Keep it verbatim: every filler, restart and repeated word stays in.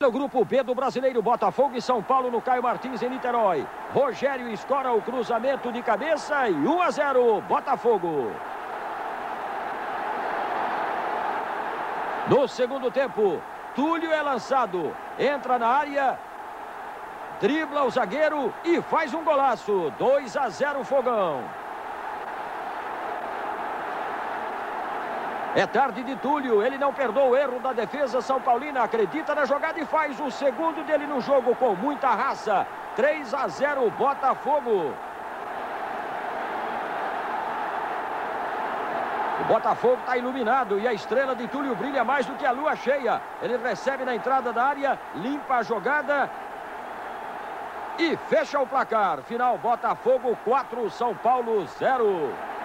No grupo B do Brasileiro, Botafogo e São Paulo no Caio Martins, em Niterói. Rogério escora o cruzamento de cabeça e um a zero, Botafogo. No segundo tempo, Túlio é lançado, entra na área, dribla o zagueiro e faz um golaço. dois a zero, Fogão. É tarde de Túlio, ele não perdoa o erro da defesa São Paulina, acredita na jogada e faz o segundo dele no jogo com muita raça. três a zero, Botafogo. O Botafogo está iluminado e a estrela de Túlio brilha mais do que a lua cheia. Ele recebe na entrada da área, limpa a jogada e fecha o placar. Final, Botafogo quatro, São Paulo zero.